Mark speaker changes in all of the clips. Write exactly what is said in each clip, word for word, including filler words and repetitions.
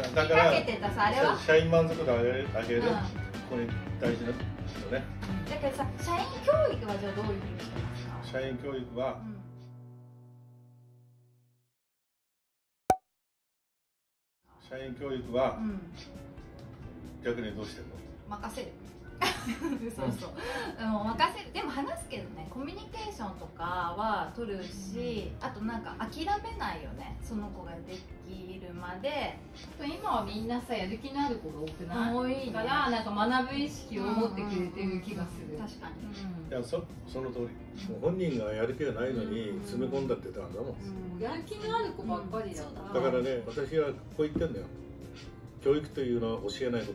Speaker 1: だからかけてたさあれは社員満足度上げる上げる、うん、これ大事なですよね。
Speaker 2: だけどさ、社員教育はじゃあどういうふうにしてますか？
Speaker 1: 社員教育は、うん、社員教育は、うん、逆にどうしてんの？
Speaker 2: 任せる。そうそう。でも任せる。でも話すけどね、コミュニケーションとかは取るし、あとなんか諦めないよね。その子ができるまで。
Speaker 3: 今はみんなさ、やる気のある子が多くない？
Speaker 2: 多い
Speaker 3: から、なんか学ぶ意識を持ってくれてる気がする。
Speaker 2: 確かに。
Speaker 1: いや、そその通り。本人がやる気がないのに詰め込んだってたんだもん。
Speaker 3: やる気のある子ばっかりだから。
Speaker 1: だからね、私はこう言ってんだよ。教育というのは教えないこと。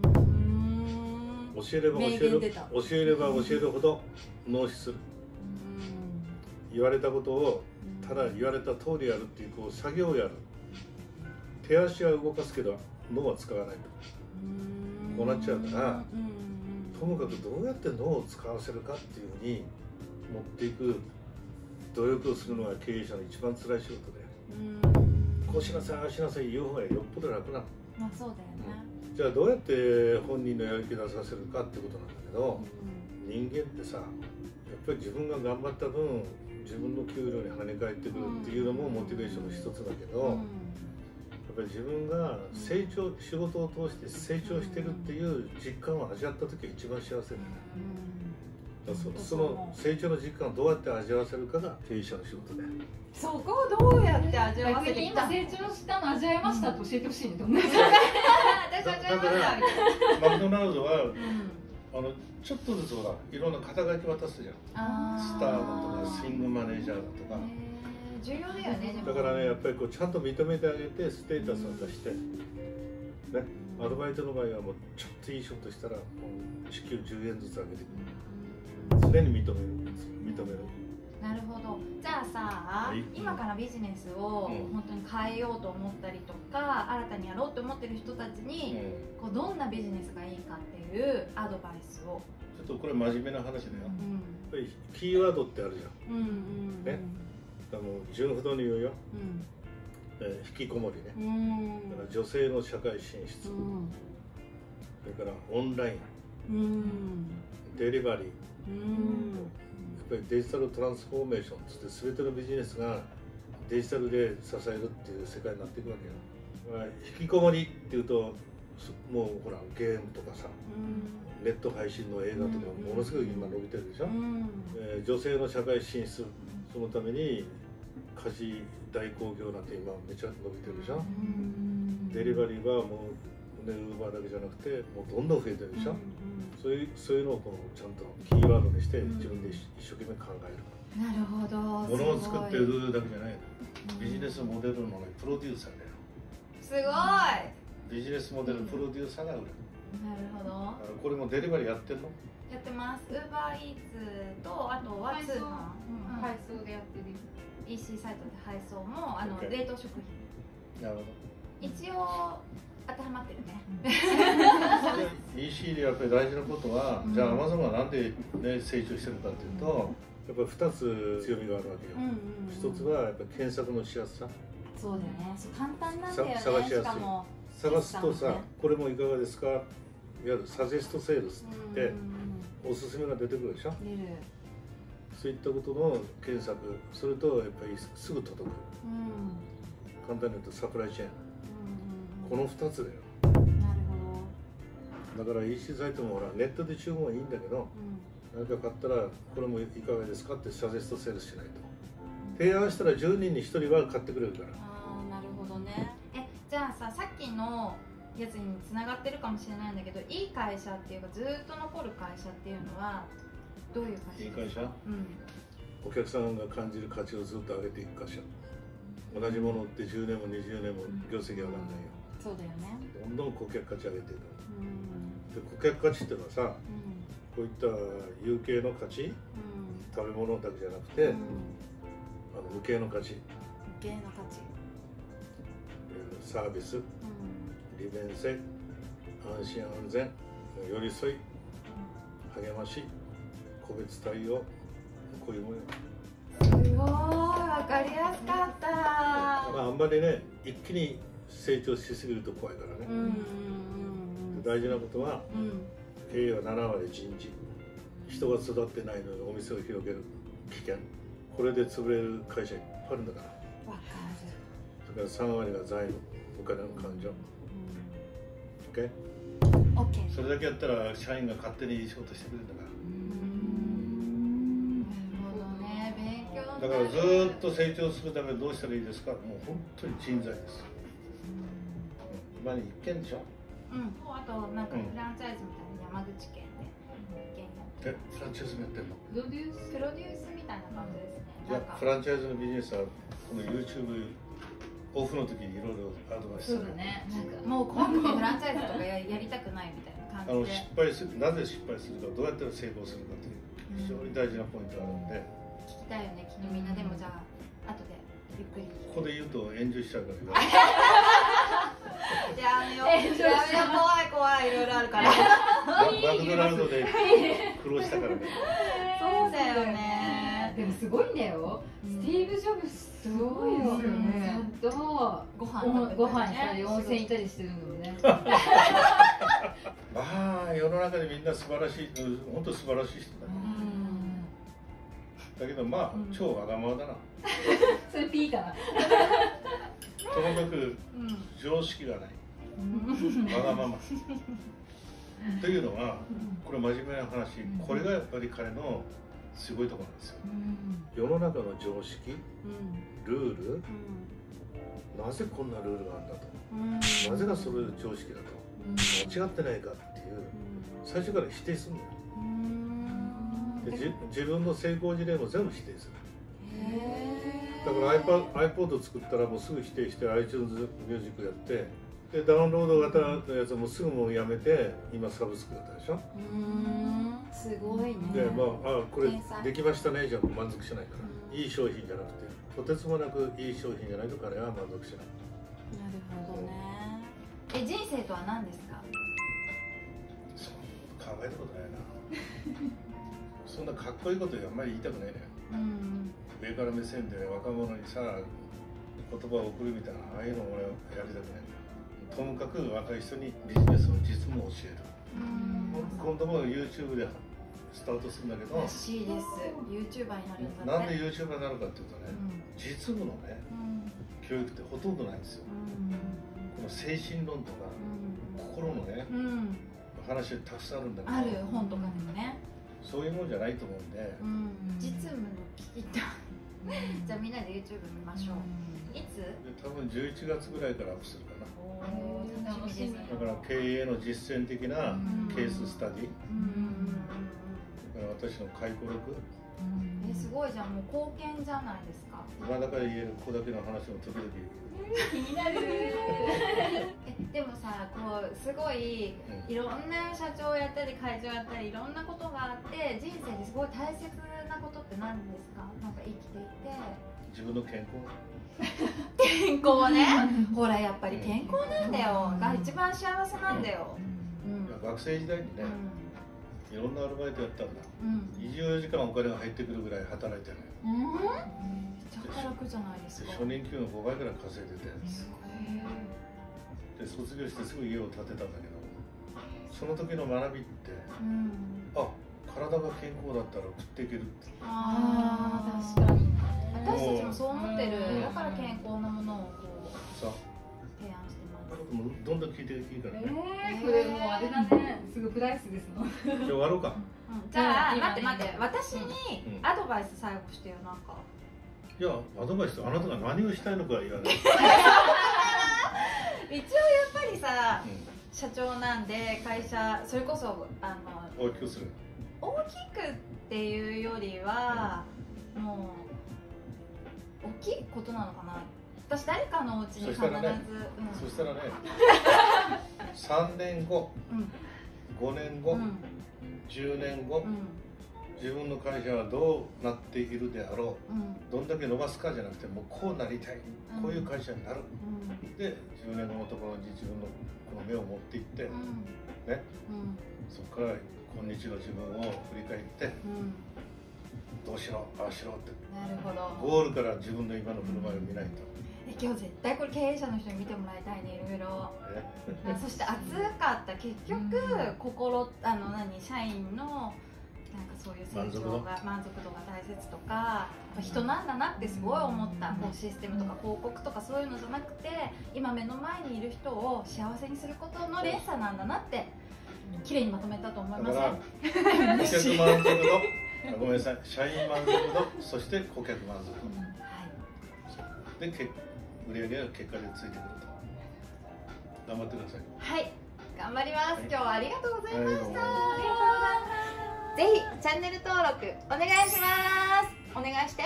Speaker 1: 教えれば教える教えれば教えるほど脳死する。言われたことをただ言われた通りやるっていうこう作業をやる。手足は動かすけど脳は使わないとこうなっちゃうから、ともかくどうやって脳を使わせるかっていうふうに持っていく努力をするのが経営者の一番辛い仕事で、こうしなさいああしなさい言う方がよっぽど楽なの。
Speaker 2: まあそうだよね。
Speaker 1: じゃあどうやって本人のやる気出させるかってことなんだけど、うん、人間ってさやっぱり自分が頑張った分自分の給料に跳ね返ってくるっていうのもモチベーションの一つだけど、うん、やっぱり自分が成長仕事を通して成長してるっていう実感を味わった時が一番幸せだよね。うん、そ, その成長の実感をどうやって味わわせるかが経営者の仕事で。
Speaker 2: そこをどうやって味わわせて
Speaker 3: 今成長したの味わいましたと教えてほしいねと思う。
Speaker 1: だからマクドナルドは、うん、あのちょっとずつほらいろんな肩書き渡すじゃん。スターだとかスイングマネージャーだとか
Speaker 2: 重要だよね。
Speaker 1: だからねやっぱりこうちゃんと認めてあげてステータスを出して、うん、ね、アルバイトの場合はもうちょっといい仕事したらもう時給じゅうえんずつ上げてくる。常に認める認める。
Speaker 2: なるほど。じゃあさ、はい、今からビジネスを本当に変えようと思ったりとか、うん、新たにやろうと思ってる人たちに、うん、こうどんなビジネスがいいかっていうアドバイスを。
Speaker 1: ちょっとこれ真面目な話だよ、うん、やっぱりキーワードってあるじゃん、うんうん、ね、だからもう純不動に言うよ、うん、えー、引きこもりね、うん、だから女性の社会進出、うん、それからオンライン、うん、デリバリー、うん、やっぱりデジタルトランスフォーメーションつって全てのビジネスがデジタルで支えるっていう世界になっていくわけよ。まあ、引きこもりっていうともうほらゲームとかさ、うん、ネット配信の映画とかものすごい今伸びてるでしょ、うん、えー、女性の社会進出そのために家事代行業なんて今めちゃ伸びてるでしょ、うん、デリバリーはもうウーバーだけじゃなくてもうどんどん増えてるでしょ、うん、そういう、そういうのをこうちゃんとキーワードにして自分で一生懸命考える。
Speaker 2: なるほど。
Speaker 1: ものを作って売るだけじゃないの、ビジネスモデルの、ね、プロデューサーだよ。
Speaker 2: すごい。
Speaker 1: ビジネスモデルプロデューサーが売る。
Speaker 2: なるほど。
Speaker 1: これもデリバリーやってんの？
Speaker 2: やってます。ウーバーイーツとあとは通販、
Speaker 3: 配送でやってる。
Speaker 2: イーシー サイトで配送もあの冷凍食品。
Speaker 1: なるほど。一
Speaker 2: 応当てはまってるね。
Speaker 1: イーシー でやっぱり大事なことは、うん、じゃあアマゾンがなんで、ね、成長してるかというと、うん、やっぱりふたつ強みがあるわけよ。ひとつはやっぱり検索のしやすさ。
Speaker 2: そうだよね。簡単なんだよね。
Speaker 1: 探しやすい。しかも探すとさ、これもいかがですか、いわゆるサジェストセールスっておすすめが出てくるでしょ。出る。そういったことの検索、それとやっぱりすぐ届く、うん、簡単に言うとサプライチェーン、うん、このふたつだよ。
Speaker 2: なるほ
Speaker 1: ど。だから イーシー サイトもほらネットで注文はいいんだけど、うん、何か買ったらこれもいかがですかってサジェストセールしないと、うん、提案したらじゅうにんにひとりは買ってくれるから。
Speaker 2: ああ、なるほどね。え、じゃあさ、さっきのやつにつながってるかもしれないんだけど、いい会社っていうかずっと残る会社っていうのはどういう会社？
Speaker 1: いい会社、うん、お客さんが感じる価値をずっと上げていく会社。同じものってじゅうねんもにじゅうねんも業績上がらないよ、
Speaker 2: うん、そうだよね。
Speaker 1: どんどん顧客価値上げていく、うん、で顧客価値っていうのはさ、うん、こういった有形の価値、うん、食べ物だけじゃなくて、うん、あの無形の価値、
Speaker 2: 無形の価値、
Speaker 1: サービス、うん、利便性、安心安全、寄り添い、励まし、個別対応、こういうものよ。
Speaker 2: すごい分かりやすかった。
Speaker 1: まああんまりね一気に成長しすぎると怖いからね。大事なことは、うん、経営はななわり人事、人が育ってないのにお店を広げる危険、これで潰れる会社いっぱいあるんだから。わかる。それからさんわりが財務、お金の感情。OK？ OK。それだけやったら社員が勝手にいい仕事してくれるんだから。だからずーっと成長するためにどうしたらいいですか。もう本当に人材です。今に一軒でしょ。
Speaker 2: うん。あとなんかフランチャイズみたいな山口県で一軒やってる。
Speaker 1: え、フランチャイズもやってるの？
Speaker 2: プロデュースプロデュースみたいな感じですね。
Speaker 1: いや、フランチャイズのビジネスはこの YouTube オフの時にいろいろアドバイスする。
Speaker 2: そうだね。なんかもう怖くてフランチャイズとかややりたくないみたいな感じで。あの
Speaker 1: 失敗する、なぜ失敗するか、どうやったら成功するかという非常に大事なポイントがあるんで。
Speaker 2: 聞きたいよね、きっとみんな。でもじゃあ後でゆっくり。
Speaker 1: ここで言うと炎上しちゃうから。
Speaker 2: やめよう。やめよう、怖い怖い、いろいろあるから。
Speaker 1: マクドナルドで苦労したからね。
Speaker 2: そうだよね。
Speaker 3: でもすごいんだよ。スティーブ・ジョブズすごいですよね。ちゃんとご飯ご飯行ったり温泉行ったりしてるのね。
Speaker 1: まあ世の中でみんな素晴らしい、本当素晴らしい人だね。だけどまあ、うん、超わがままだな。
Speaker 3: それピーかな。
Speaker 1: ともかく常識がない。うん、わがまま。というのは、これ真面目な話、うん、これがやっぱり彼のすごいところなんですよ。うん、世の中の常識、うん、ルール、うん、なぜこんなルールがあるんだと、うん、なぜがそれ常識だと、うん、間違ってないかっていう、最初から否定するんだよ。で自分の成功事例も全部否定する。だから iPod 作ったらもうすぐ否定して iTunes ミュージックやってでダウンロード型のやつもすぐもうやめて今サブスクだったでしょ。
Speaker 2: うーんすごいね。
Speaker 1: でまああこれできましたねじゃ満足しないから、いい商品じゃなくてとてつもなくいい商品じゃないと彼は満足しない。
Speaker 2: なるほどね。え人生とは何ですか？
Speaker 1: そう考えたことないな。そんなかっこいいことあんまり言いたくないね。うん、上から目線で若者にさ言葉を送るみたいなああいうの俺はやりたくないんだよ。ともかく若い人にビジネスの実務を教える。今度も YouTube でスタートするんだけど。
Speaker 2: らしいです。YouTuber になるん
Speaker 1: だって。なんで YouTuber になるかっていうとね、うん、実務のね、うん、教育ってほとんどないんですよ。うん、この精神論とか、うん、心のね、うん、話たくさんあるんだけど。
Speaker 2: ある本とかでもね。
Speaker 1: そういうもんじゃないと思うんで、うん、
Speaker 2: 実務の聞きたい。じゃあみんなで YouTube 見ましょう。うん、いつ？
Speaker 1: 多分じゅういちがつぐらいからアップするかな。
Speaker 2: おー楽しみです。
Speaker 1: だから経営の実践的なケーススタディ、だから私の回顧録。
Speaker 2: えすごいじゃん、もう貢献じゃないですか。
Speaker 1: 今だから言える子だけの話も時々
Speaker 2: 気になるえでもさこうすごいいろんな社長やったり会長やったりいろんなことがあって人生ですごい大切なことって何ですか？なんか生きていて
Speaker 1: 自分の健康
Speaker 2: 健康ねほらやっぱり健康なんだよ、うん、が一番幸せなんだよ、
Speaker 1: うんうん、学生時代にね、いろんなアルバイトやったんだ、うん、にじゅうよじかんお金が入ってくるぐらい働いてるのよ、うん、
Speaker 2: めっちゃ働くじゃないですか。
Speaker 1: 初任給のごばいぐらい稼いでて、で卒業してすぐ家を建てたんだけどその時の学びって、うん、あ体が健康だったら食っていけるって。
Speaker 2: ああ確かに私たちもそう思ってる、うん、だから健康なものをこうさ提案してます。
Speaker 1: もうどんどん聞いていいからね。
Speaker 3: えー、これもうあれだね、すぐプライスですの。
Speaker 1: じゃあ終わろうか。
Speaker 2: うん、じゃあ、うん、待って待って、私にアドバイス最後してよ、なんか。
Speaker 1: いや、アドバイス、あなたが何をしたいのかは言わない。
Speaker 2: 一応やっぱりさ、うん、社長なんで会社それこそあの
Speaker 1: 大きくする。
Speaker 2: 大きくっていうよりは、うん、もう大きいことなのかな。私誰かのお家に必ず。そしたらね、
Speaker 1: うん、そしたらねさんねんご、うん、ごねんご、うん、じゅうねんご、うん、自分の会社はどうなっているであろう、うん、どんだけ伸ばすかじゃなくてもうこうなりたい、うん、こういう会社になる、うん、でじゅうねんごのところに自分のこの目を持っていって、うん、ね、うん、そこから今日の自分を振り返って、うん、どうしろああしろって、
Speaker 2: なるほど、
Speaker 1: ゴールから自分の今の振る舞いを見ないと。
Speaker 2: え今日絶対これ経営者の人に見てもらいたいね、いろいろ。そして熱かった。結局、うん、心あの何社員のなんかそういう成長が満足度が大切とか、人なんだなってすごい思った。こうシステムとか広告とかそういうのじゃなくて、今目の前にいる人を幸せにすることの連鎖なんだなって綺麗にまとめたと思いません？
Speaker 1: 顧客満足度、ごめんなさい、社員満足度、そして顧客満足度、うん、はい、で売上が結果でついてくると。頑張ってください。
Speaker 2: はい、頑張ります。はい、今日はありがとうございました。ありがとうございます。ぜひチャンネル登録お願いします。お願いして。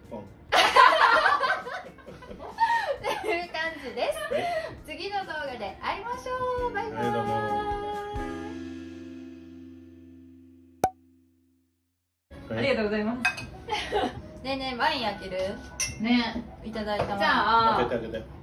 Speaker 2: という感じです。はい、次の動画で会いましょう。バイバイ。
Speaker 3: はい、ありがとうございます。
Speaker 2: ねえねえ、ワイン開ける？ねえ、いただいたワイン。
Speaker 3: じゃあ。
Speaker 1: 開けて開けて。